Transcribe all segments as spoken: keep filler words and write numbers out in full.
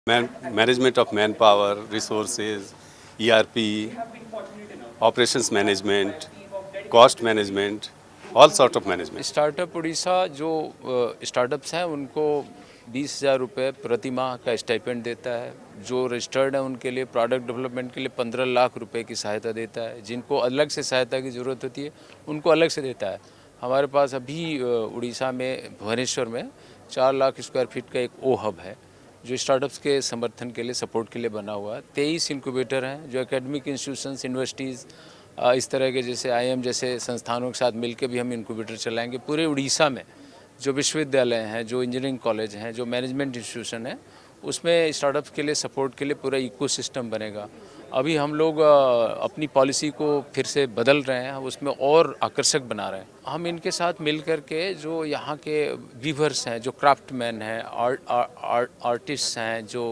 Man, management of manpower, resources, E R P, operations management, cost management, all sort of management. Startup Orissa जो startups हैं उनको बीस हज़ार रुपये प्रति माह का स्टाइपेंड देता है। जो रजिस्टर्ड है उनके लिए प्रोडक्ट डेवलपमेंट के लिए पंद्रह लाख रुपए की सहायता देता है। जिनको अलग से सहायता की ज़रूरत होती है उनको अलग से देता है। हमारे पास अभी उड़ीसा में भुवनेश्वर में चार लाख स्क्वायर फीट का एक ओ हब है जो स्टार्टअप्स के समर्थन के लिए, सपोर्ट के लिए बना हुआ है। तेईस इंक्यूबेटर हैं जो एकेडमिक इंस्टीट्यूशंस, यूनिवर्सिटीज़, इस तरह के जैसे आई एम जैसे संस्थानों के साथ मिलकर भी हम इंक्यूबेटर चलाएंगे। पूरे उड़ीसा में जो विश्वविद्यालय हैं, जो इंजीनियरिंग कॉलेज हैं, जो मैनेजमेंट इंस्टीट्यूशन है, उसमें स्टार्टअप्स के लिए सपोर्ट के लिए पूरा इकोसिस्टम बनेगा। अभी हम लोग अपनी पॉलिसी को फिर से बदल रहे हैं, उसमें और आकर्षक बना रहे हैं। हम इनके साथ मिल कर के जो यहाँ के वीवर्स हैं, जो क्राफ्टमैन हैं, आर्ट आर्ट आर्टिस्ट हैं, जो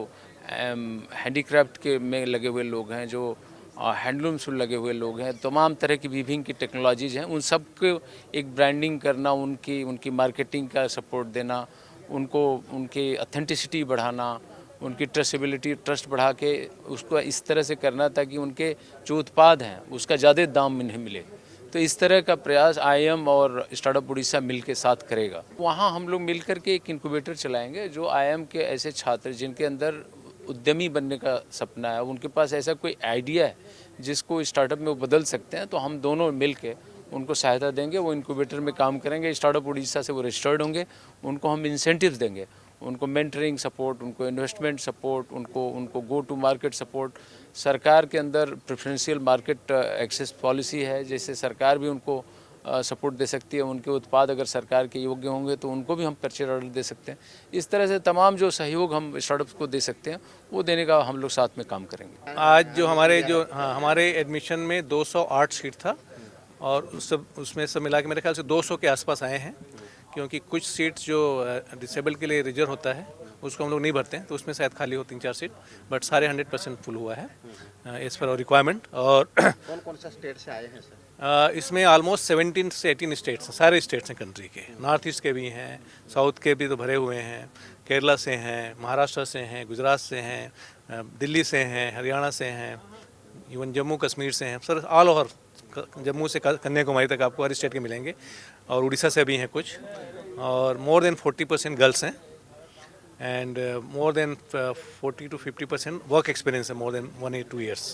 हैंडीक्राफ्ट के में लगे हुए लोग हैं, जो हैंडलूम से लगे हुए लोग हैं, तमाम तरह की विभिन्न की टेक्नोलॉजीज़ हैं, उन सब को एक ब्रांडिंग करना, उनकी उनकी मार्केटिंग का सपोर्ट देना, उनको उनकी ऑथेंटिसिटी बढ़ाना, उनकी ट्रस्टेबिलिटी ट्रस्ट बढ़ा के उसको इस तरह से करना ताकि उनके जो उत्पाद हैं उसका ज़्यादा दाम इन्हें मिले। तो इस तरह का प्रयास आई एम और स्टार्टअप उड़ीसा मिल के साथ करेगा। वहाँ हम लोग मिल कर के एक इंक्यूबेटर चलाएँगे जो आई एम के ऐसे छात्र जिनके अंदर उद्यमी बनने का सपना है, उनके पास ऐसा कोई आइडिया है जिसको स्टार्टअप में वो बदल सकते हैं, तो हम दोनों मिल के उनको सहायता देंगे। वो इंक्यूबेटर में काम करेंगे, स्टार्टअप उड़ीसा से वो रजिस्टर्ड होंगे, उनको हम इंसेंटिव्स देंगे, उनको मेंटरिंग सपोर्ट, उनको इन्वेस्टमेंट सपोर्ट, उनको उनको गो टू मार्केट सपोर्ट। सरकार के अंदर प्रेफरेंशियल मार्केट एक्सेस पॉलिसी है, जैसे सरकार भी उनको सपोर्ट दे सकती है। उनके उत्पाद अगर सरकार के योग्य होंगे तो उनको भी हम परचेज ऑर्डर दे सकते हैं। इस तरह से तमाम जो सहयोग हम स्टार्टअप्स को दे सकते हैं वो देने का हम लोग साथ में काम करेंगे। आज जो हमारे जो हाँ हमारे एडमिशन में दो सौ आठ सीट था और उस सब उसमें सब मिला के मेरे ख्याल से दो सौ के आसपास आए हैं, क्योंकि कुछ सीट्स जो डिसेबल के लिए रिजर्व होता है उसको हम लोग नहीं भरते हैं, तो उसमें शायद खाली हो तीन चार सीट, बट सारे हंड्रेड परसेंट फुल हुआ है एज पर रिक्वायरमेंट। और कौन कौन सा स्टेट से आए हैं सर? Uh, इसमें ऑलमोस्ट सेवनटीन से एटीन स्टेट्स हैं, सारे स्टेट्स हैं कंट्री के। नॉर्थ ईस्ट के भी हैं, साउथ के भी तो भरे हुए हैं, केरला से हैं, महाराष्ट्र से हैं, गुजरात से हैं, दिल्ली से हैं, हरियाणा से हैं, इवन जम्मू कश्मीर से हैं। सर ऑल ओवर जम्मू से कन्याकुमारी तक आपको हर स्टेट के मिलेंगे, और उड़ीसा से भी हैं कुछ। और more than forty percent girls हैं and more than forty to fifty percent work experience है, more than one eight to years.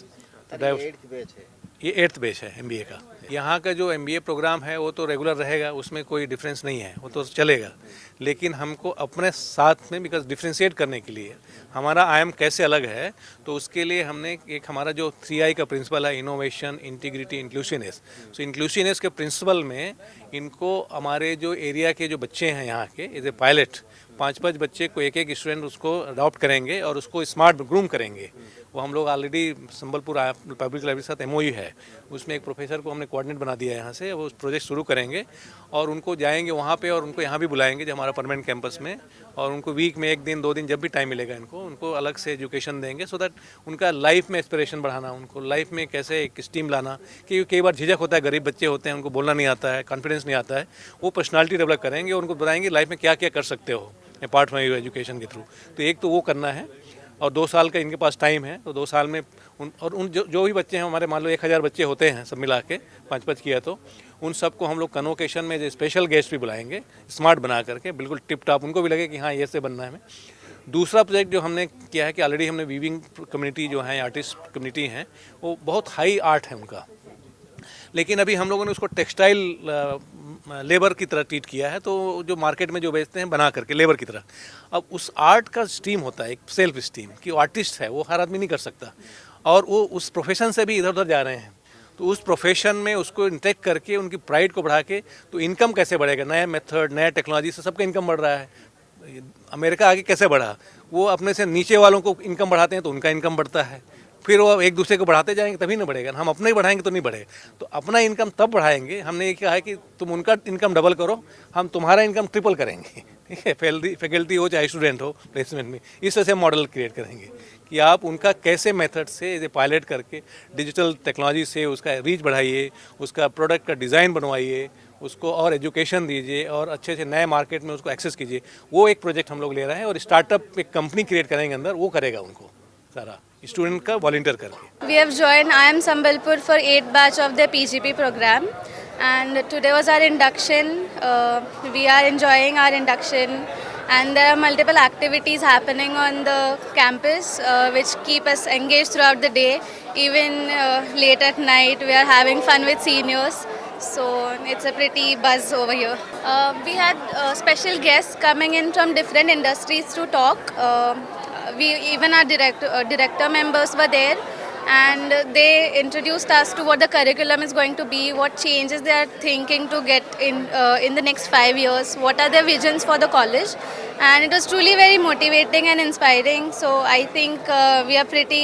ये एट्थ बैच है एमबीए का। यहाँ का जो एमबीए प्रोग्राम है वो तो रेगुलर रहेगा, उसमें कोई डिफरेंस नहीं है, वो तो चलेगा। लेकिन हमको अपने साथ में, बिकॉज डिफ्रेंशिएट करने के लिए हमारा आईएम कैसे अलग है, तो उसके लिए हमने एक हमारा जो थ्री आई का प्रिंसिपल है, innovation, integrity, inclusiveness. So inclusiveness के प्रिंसिपल में इनको हमारे जो एरिया के जो बच्चे हैं यहाँ के, एज ए पायलट, पाँच पाँच बच्चे को एक एक स्टूडेंट उसको अडॉप्ट करेंगे और उसको स्मार्ट ग्रूम करेंगे। वो हम लोग ऑलरेडी संबलपुर पब्लिक लाइब्रेरी के साथ एमओयू है, उसमें एक प्रोफेसर को हमने कोऑर्डिनेट बना दिया है यहाँ से। वो प्रोजेक्ट शुरू करेंगे और उनको जाएंगे वहाँ पे और उनको यहाँ भी बुलाएंगे जो हमारा परमानेंट कैंपस में, और उनको वीक में एक दिन दो दिन जब भी टाइम मिलेगा इनको उनको अलग से एजुकेशन देंगे, सो दैट उनका लाइफ में एस्पिरेशन बढ़ाना, उनको लाइफ में कैसे एक स्टीम लाना। क्योंकि कई बार झिझक होता है, गरीब बच्चे होते हैं, उनको बोलना नहीं आता है, कॉन्फिडेंस नहीं आता है। वो पर्सनालिटी डेवलप करेंगे, उनको बताएंगे लाइफ में क्या क्या कर सकते हो अपार्ट फ्रॉम योर एजुकेशन के थ्रू। तो एक तो वो करना है, और दो साल का इनके पास टाइम है, तो दो साल में उन और उन जो जो भी बच्चे हैं हमारे, मान लो एक हज़ार बच्चे होते हैं सब मिला के, पाँच पाँच किया, तो उन सबको हम लोग कन्वोकेशन में जो स्पेशल गेस्ट भी बुलाएंगे, स्मार्ट बना करके, बिल्कुल टिप टॉप, उनको भी लगे कि हाँ ये से बनना है हमें। दूसरा प्रोजेक्ट जो हमने किया है कि ऑलरेडी हमने वीविंग कम्युनिटी जो है, आर्टिस्ट कम्युनिटी हैं, वो बहुत हाई आर्ट है उनका, लेकिन अभी हम लोगों ने उसको टेक्सटाइल लेबर की तरह ट्रीट किया है, तो जो मार्केट में जो बेचते हैं बना करके लेबर की तरह। अब उस आर्ट का स्टीम होता है, एक सेल्फ स्टीम, कि आर्टिस्ट है वो हर आदमी नहीं कर सकता, और वो उस प्रोफेशन से भी इधर उधर जा रहे हैं। तो उस प्रोफेशन में उसको इंटेक्ट करके उनकी प्राइड को बढ़ा के, तो इनकम कैसे बढ़ेगा, नया मेथड, नया टेक्नोलॉजी से सबका इनकम बढ़ रहा है। अमेरिका आगे कैसे बढ़ा, वो अपने से नीचे वालों को इनकम बढ़ाते हैं तो उनका इनकम बढ़ता है, फिर वो एक दूसरे को बढ़ाते जाएंगे तभी नहीं बढ़ेगा। हम अपना ही बढ़ाएंगे तो नहीं बढ़ेगा। तो अपना इनकम तब बढ़ाएंगे, हमने ये कहा है कि तुम उनका इनकम डबल करो, हम तुम्हारा इनकम ट्रिपल करेंगे, ठीक है। फैकल्टी हो चाहे स्टूडेंट हो, प्लेसमेंट में इस तरह से मॉडल क्रिएट करेंगे कि आप उनका कैसे मेथड से एज ए पायलट करके डिजिटल टेक्नोलॉजी से उसका रीच बढ़ाइए, उसका प्रोडक्ट का डिज़ाइन बनवाइए, उसको और एजुकेशन दीजिए और अच्छे से नए मार्केट में उसको एक्सेस कीजिए। वो एक प्रोजेक्ट हम लोग ले रहे हैं और स्टार्टअप एक कंपनी क्रिएट करेंगे अंदर, वो करेगा उनको सारा स्टूडेंट का वॉलंटियर करके। We have joined I I M Sambalpur for eighth batch of their P G P program, and today was our induction. Uh, we are enjoying our induction, and there are multiple activities happening on the campus uh, which keep us engaged throughout the day. Even uh, late at night, we are having fun with seniors. So it's a pretty buzz over here. Uh, we had uh, special guests coming in from different industries to talk. Uh, we even our director uh, director members were there, and they introduced us to what the curriculum is going to be, what changes they are thinking to get in uh, in the next five years, what are their visions for the college, and it was truly very motivating and inspiring. So I think uh, we are pretty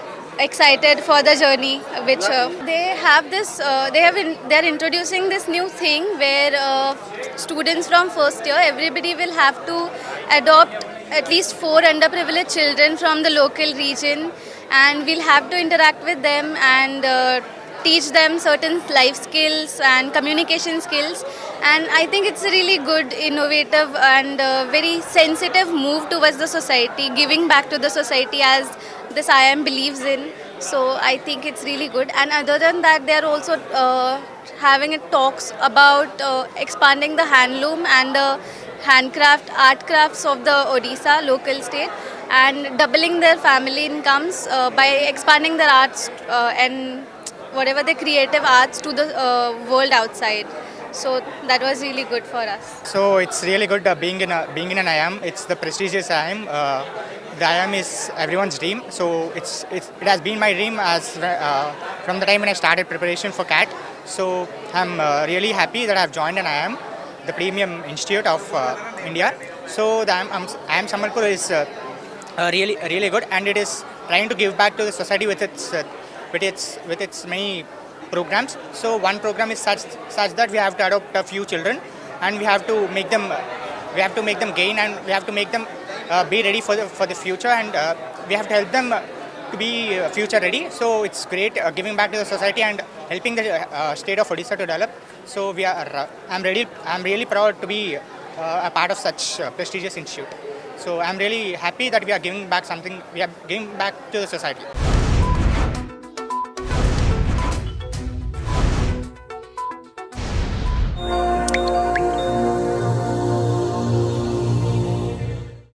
excited for the journey, which uh, they have this uh, they have in, they are introducing this new thing where uh, students from first year, everybody will have to adopt at least four underprivileged children from the local region, and we'll have to interact with them and uh, teach them certain life skills and communication skills. And I think it's a really good, innovative and uh, very sensitive move towards the society, giving back to the society as this I I M believes in. So I think it's really good. And other than that, they are also uh, having a talks about uh, expanding the handloom and the handcraft, art crafts of the Odisha local state, and doubling their family incomes uh, by expanding their arts uh, and whatever the creative arts to the uh, world outside. So that was really good for us. So it's really good uh, being in a, being in an I I M. It's the prestigious I I M. Uh, the I I M is everyone's dream. So it's, it's it has been my dream as uh, from the time when I started preparation for C A T. So I'm uh, really happy that I've joined an I I M, the Premium Institute of uh, India. So the I I M, I I M Sambalpur is uh, uh, really really good, and it is trying to give back to the society with its uh, with its with its many programs. So one program is such such that we have to adopt a few children, and we have to make them we have to make them gain, and we have to make them uh, be ready for the for the future, and uh, we have to help them uh, to be uh, future ready. So it's great uh, giving back to the society and helping the uh, state of Odisha to develop. So we are uh, I'm really I'm really proud to be uh, a part of such uh, prestigious institute. So I'm really happy that we are giving back something we are giving back to the society.